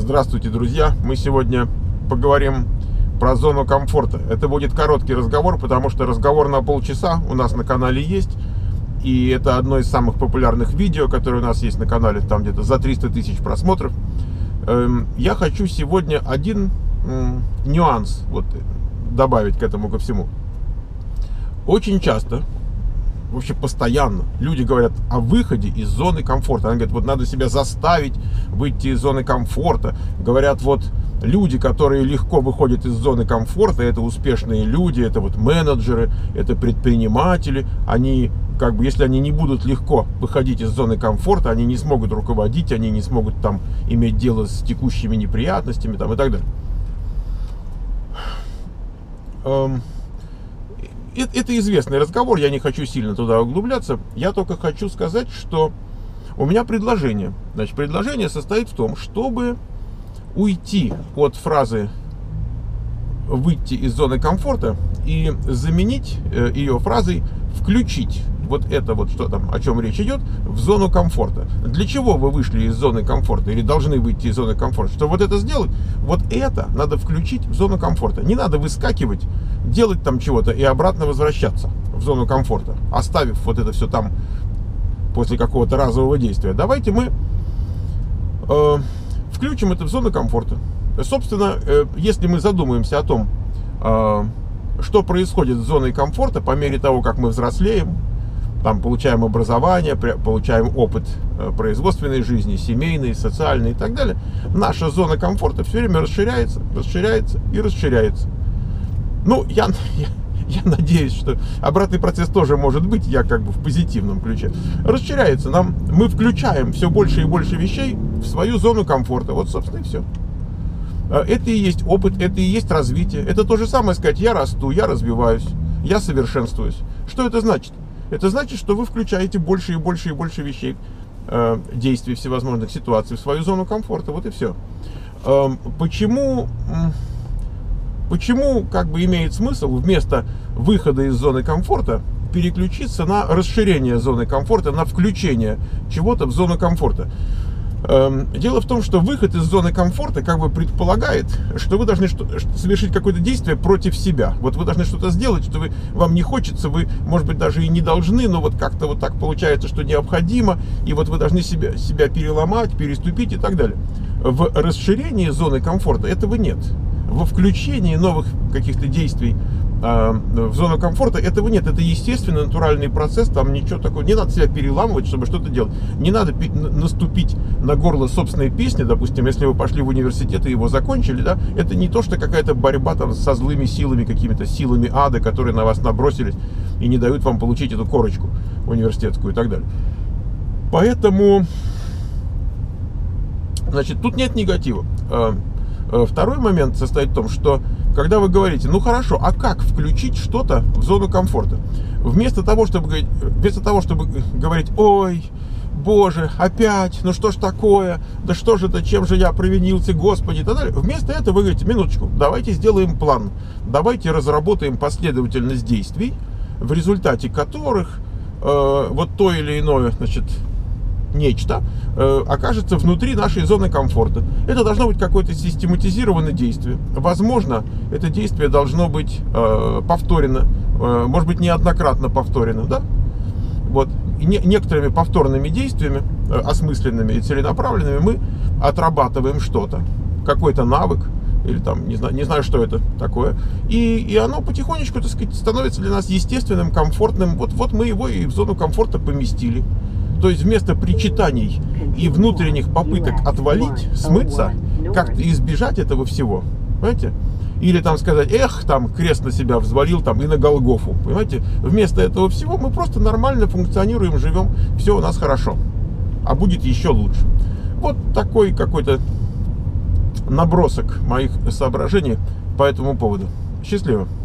Здравствуйте, друзья! Мы сегодня поговорим про зону комфорта. Это будет короткий разговор, потому что разговор на полчаса у нас на канале есть. И это одно из самых популярных видео, которое у нас есть на канале, там где-то за 300 тысяч просмотров. Я хочу сегодня один нюанс добавить к этому ко всему. Очень часто, вообще постоянно, люди говорят о выходе из зоны комфорта. Они говорят, надо себя заставить выйти из зоны комфорта. Говорят, люди, которые легко выходят из зоны комфорта, это успешные люди, это менеджеры, это предприниматели. Они, если они не будут легко выходить из зоны комфорта, они не смогут руководить, они не смогут иметь дело с текущими неприятностями и так далее. Это известный разговор, я не хочу сильно туда углубляться. Я только хочу сказать, что у меня предложение. Значит, предложение состоит в том, чтобы уйти от фразы «выйти из зоны комфорта» и заменить ее фразой «включить» что там, о чем речь идет, в зону комфорта. Для чего вы вышли из зоны комфорта или должны выйти из зоны комфорта? Чтобы это сделать, это надо включить в зону комфорта. Не надо выскакивать, делать там чего-то и обратно возвращаться в зону комфорта, оставив это все там после какого-то разового действия. Давайте мы включим это в зону комфорта. Собственно, если мы задумаемся о том, что происходит с зоной комфорта по мере того, как мы взрослеем, получаем образование, получаем опыт производственной жизни, семейной, социальной и так далее, наша зона комфорта все время расширяется, расширяется и расширяется. Я надеюсь, что обратный процесс тоже может быть, я в позитивном ключе. Расширяется, мы включаем все больше и больше вещей в свою зону комфорта. Собственно, и все. Это и есть опыт, это и есть развитие. Это то же самое сказать, я расту, я развиваюсь, я совершенствуюсь. Что это значит? Это значит, что вы включаете больше и больше и больше вещей, действий, всевозможных ситуаций в свою зону комфорта. Вот и все. Почему имеет смысл вместо выхода из зоны комфорта переключиться на расширение зоны комфорта, на включение чего-то в зону комфорта? Дело в том, что выход из зоны комфорта предполагает, что вы должны совершить какое-то действие против себя. Вы должны что-то сделать, что вам не хочется, вы, может быть, даже и не должны, но как-то так получается, что необходимо, и вы должны себя переломать, переступить и так далее. В расширении зоны комфорта этого нет. Во включении новых каких-то действий в зону комфорта этого нет. Это естественный, натуральный процесс, там ничего такого. Не надо себя переламывать, чтобы что-то делать. Не надо наступить на горло собственной песни, допустим, если вы пошли в университет и его закончили, да, это не то, что какая-то борьба со злыми силами, какими-то силами ада, которые на вас набросились и не дают вам получить эту корочку университетскую и так далее. Поэтому, тут нет негатива. Второй момент состоит в том, что когда вы говорите, хорошо, а как включить что-то в зону комфорта? Вместо того, чтобы говорить, ой, боже, опять, что ж такое, да что же это, чем же я провинился, Господи, и так далее. Вместо этого вы говорите, минуточку, давайте сделаем план, давайте разработаем последовательность действий, в результате которых то или иное, нечто окажется внутри нашей зоны комфорта. Это должно быть какое-то систематизированное действие. Возможно, это действие должно быть повторено, может быть, неоднократно повторено, да? И некоторыми повторными действиями, осмысленными и целенаправленными, мы отрабатываем что-то, какой-то навык, или не знаю, что это такое. И оно потихонечку, становится для нас естественным, комфортным. Мы его и в зону комфорта поместили. То есть вместо причитаний и внутренних попыток отвалить, смыться, как-то избежать этого всего, понимаете? Или сказать, крест на себя взвалил и на Голгофу, понимаете? Вместо этого всего мы просто нормально функционируем, живем, все у нас хорошо, а будет еще лучше. Такой какой-то набросок моих соображений по этому поводу. Счастливо!